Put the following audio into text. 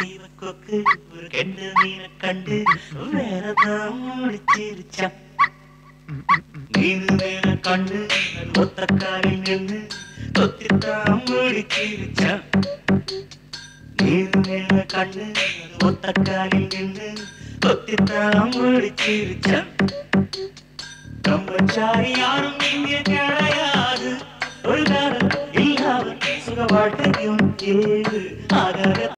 சீவக்கொக்கு ஒரு கெண்டு மீனை கண்டு வேறதான் முடிச்சிருச்சான். மீனு மேல கண்டு ஒத்தக்காலில் நின்று தொத்தித்தான் முடிச்சிருச்சான். மீனு மேல கண்டு ஒத்தக்காலில் நின்று தொத்தித்தான் முடிச்சிருச்சான். பிரம்மச்சாரி யாரும் இங்கே கிடையாது, ஒரு காலம் இல்லாமல் சுக வாழ்க்கையும் ஏது ஆகாத